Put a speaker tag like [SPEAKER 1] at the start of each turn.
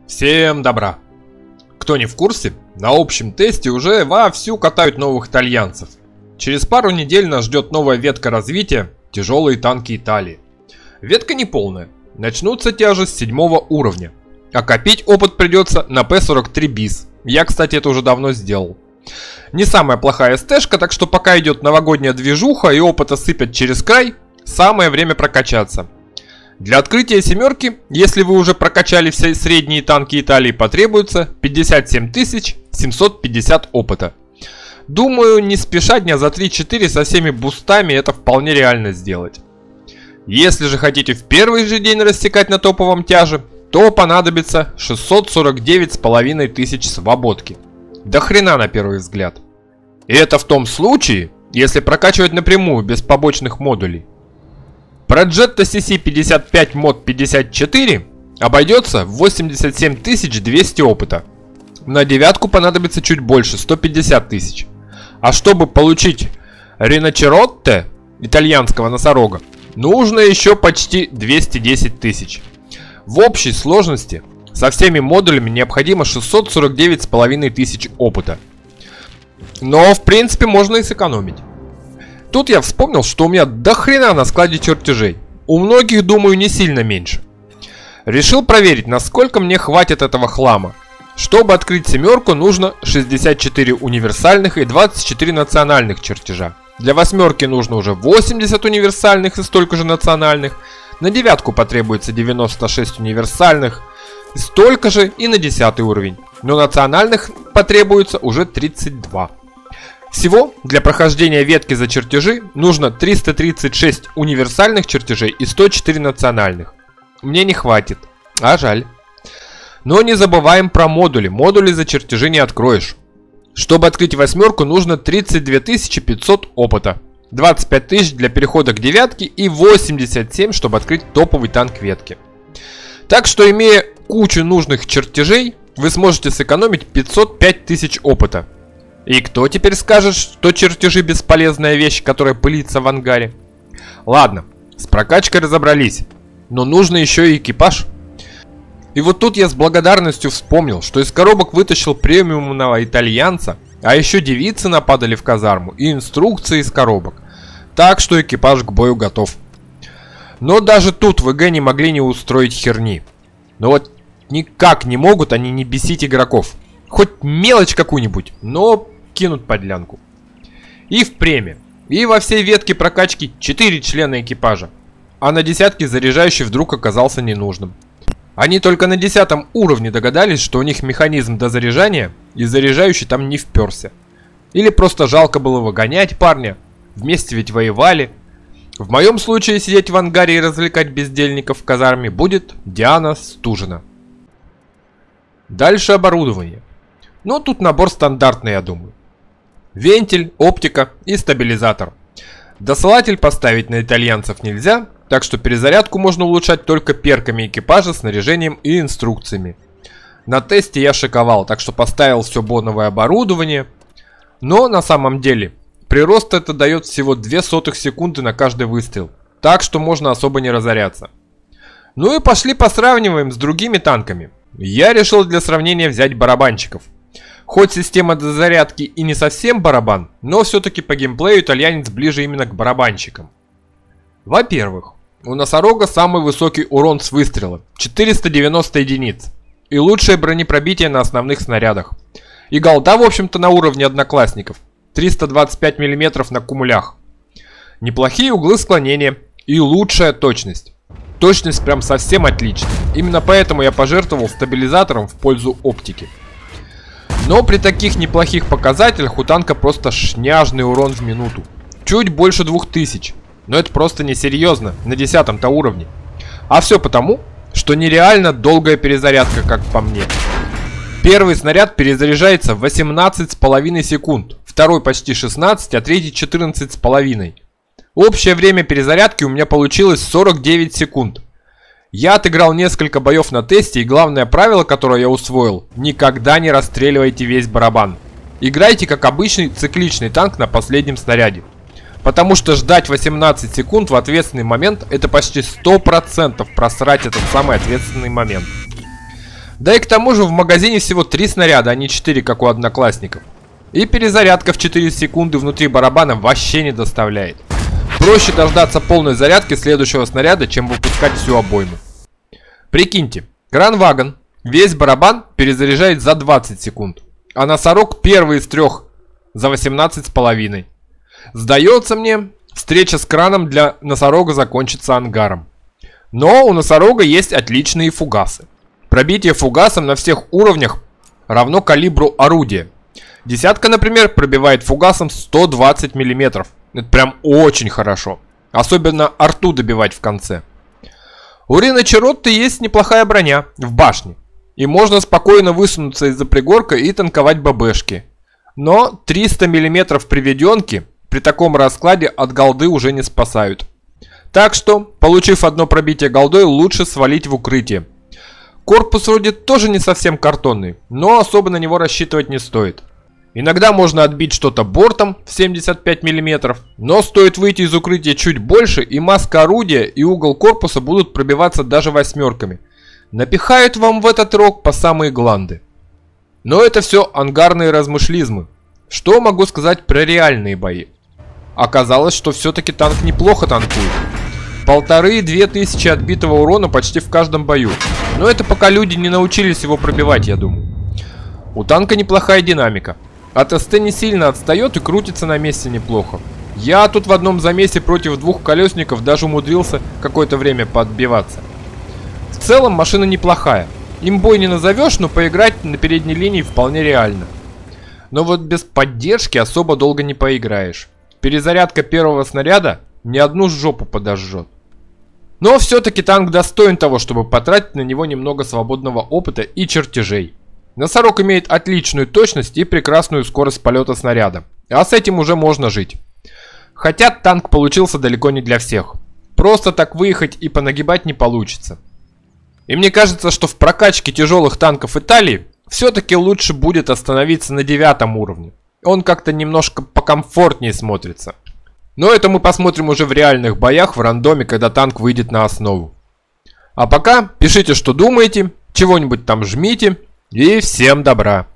[SPEAKER 1] Всем добра! Кто не в курсе, на общем тесте уже вовсю катают новых итальянцев. Через пару недель нас ждет новая ветка развития – тяжелые танки Италии. Ветка не полная, начнутся тяжи с 7 уровня. А копить опыт придется на P43 bis. Я, кстати, это уже давно сделал. Не самая плохая СТшка, так что пока идет новогодняя движуха и опыта сыпят через край, самое время прокачаться. Для открытия семерки, если вы уже прокачали все средние танки Италии, потребуется 57 750 опыта. Думаю, не спеша дня за 3-4 со всеми бустами это вполне реально сделать. Если же хотите в первый же день рассекать на топовом тяже, то понадобится 649 500 свободки. До хрена на первый взгляд. И это в том случае, если прокачивать напрямую, без побочных модулей. Progetto CC55 Mod 54 обойдется в 87 200 опыта. На девятку понадобится чуть больше, 150 тысяч. А чтобы получить Rinoceronte, итальянского носорога, нужно еще почти 210 тысяч. В общей сложности со всеми модулями необходимо 649 500 опыта. Но в принципе можно и сэкономить. Тут я вспомнил, что у меня до хрена на складе чертежей. У многих, думаю, не сильно меньше. Решил проверить, насколько мне хватит этого хлама. Чтобы открыть семерку, нужно 64 универсальных и 24 национальных чертежа. Для восьмерки нужно уже 80 универсальных и столько же национальных. На девятку потребуется 96 универсальных и столько же и на 10 уровень. Но национальных потребуется уже 32. Всего для прохождения ветки за чертежи нужно 336 универсальных чертежей и 104 национальных. Мне не хватит, а жаль. Но не забываем про модули. Модули за чертежи не откроешь. Чтобы открыть восьмерку, нужно 32 500 опыта, 25 тысяч для перехода к девятке и 87, чтобы открыть топовый танк ветки. Так что, имея кучу нужных чертежей, вы сможете сэкономить 505 тысяч опыта. И кто теперь скажет, что чертежи бесполезная вещь, которая пылится в ангаре? Ладно, с прокачкой разобрались, но нужно еще и экипаж. И вот тут я с благодарностью вспомнил, что из коробок вытащил премиумного итальянца, а еще девицы нападали в казарму и инструкции из коробок. Так что экипаж к бою готов. Но даже тут ВГ не могли не устроить херни. Но вот никак не могут они не бесить игроков. Хоть мелочь какую-нибудь, но кинут подлянку. И в преме, и во всей ветке прокачки 4 члена экипажа. А на десятке заряжающий вдруг оказался ненужным. Они только на 10 уровне догадались, что у них механизм дозаряжания, и заряжающий там не вперся. Или просто жалко было выгонять парня, вместе ведь воевали. В моем случае сидеть в ангаре и развлекать бездельников в казарме будет Диана Стужина. Дальше оборудование. Но тут набор стандартный, я думаю. Вентиль, оптика и стабилизатор. Досылатель поставить на итальянцев нельзя, так что перезарядку можно улучшать только перками экипажа, снаряжением и инструкциями. На тесте я шиковал, так что поставил все боновое оборудование. Но на самом деле прирост это дает всего 0,02 секунды на каждый выстрел, так что можно особо не разоряться. Ну и пошли посравниваем с другими танками. Я решил для сравнения взять барабанщиков. Хоть система дозарядки и не совсем барабан, но все-таки по геймплею итальянец ближе именно к барабанщикам. Во-первых, у носорога самый высокий урон с выстрела – 490 единиц. И лучшее бронепробитие на основных снарядах. И голда, в общем-то, на уровне одноклассников – 325 мм на кумулях. Неплохие углы склонения и лучшая точность. Точность прям совсем отличная. Именно поэтому я пожертвовал стабилизатором в пользу оптики. Но при таких неплохих показателях у танка просто шняжный урон в минуту. Чуть больше 2000. Но это просто несерьезно на 10-то уровне. А все потому, что нереально долгая перезарядка, как по мне. Первый снаряд перезаряжается в 18,5 секунд. Второй почти 16, а третий 14,5. Общее время перезарядки у меня получилось 49 секунд. Я отыграл несколько боев на тесте, и главное правило, которое я усвоил: никогда не расстреливайте весь барабан. Играйте как обычный цикличный танк на последнем снаряде. Потому что ждать 18 секунд в ответственный момент — это почти 100% просрать этот самый ответственный момент. Да и к тому же в магазине всего 3 снаряда, а не 4, как у одноклассников. И перезарядка в 4 секунды внутри барабана вообще не доставляет. Проще дождаться полной зарядки следующего снаряда, чем выпускать всю обойму. Прикиньте, Кранвагон весь барабан перезаряжает за 20 секунд, а носорог первый из 3 за 18,5. Сдается мне, встреча с краном для носорога закончится ангаром. Но у носорога есть отличные фугасы. Пробитие фугасом на всех уровнях равно калибру орудия. Десятка, например, пробивает фугасом 120 мм. Это прям очень хорошо. Особенно арту добивать в конце. У Рино Черотты есть неплохая броня в башне. И можно спокойно высунуться из-за пригорка и танковать ББшки. Но 300 мм приведенки при таком раскладе от голды уже не спасают. Так что, получив одно пробитие голдой, лучше свалить в укрытие. Корпус вроде тоже не совсем картонный, но особо на него рассчитывать не стоит. Иногда можно отбить что-то бортом в 75 мм, но стоит выйти из укрытия чуть больше, и маска орудия и угол корпуса будут пробиваться даже 8-ками. Напихают вам в этот рог по самые гланды. Но это все ангарные размышлизмы. Что могу сказать про реальные бои? Оказалось, что все-таки танк неплохо танкует. 1500-2000 отбитого урона почти в каждом бою. Но это пока люди не научились его пробивать, я думаю. У танка неплохая динамика. От СТ не сильно отстает и крутится на месте неплохо. Я тут в одном замесе против 2 колесников даже умудрился какое-то время подбиваться. В целом машина неплохая. Имбой не назовешь, но поиграть на передней линии вполне реально. Но вот без поддержки особо долго не поиграешь. Перезарядка первого снаряда ни одну жопу подожжет. Но все-таки танк достоин того, чтобы потратить на него немного свободного опыта и чертежей. Носорог имеет отличную точность и прекрасную скорость полета снаряда. А с этим уже можно жить. Хотя танк получился далеко не для всех. Просто так выехать и понагибать не получится. И мне кажется, что в прокачке тяжелых танков Италии все-таки лучше будет остановиться на 9 уровне. Он как-то немножко покомфортнее смотрится. Но это мы посмотрим уже в реальных боях в рандоме, когда танк выйдет на основу. А пока пишите, что думаете, чего-нибудь там жмите, и всем добра!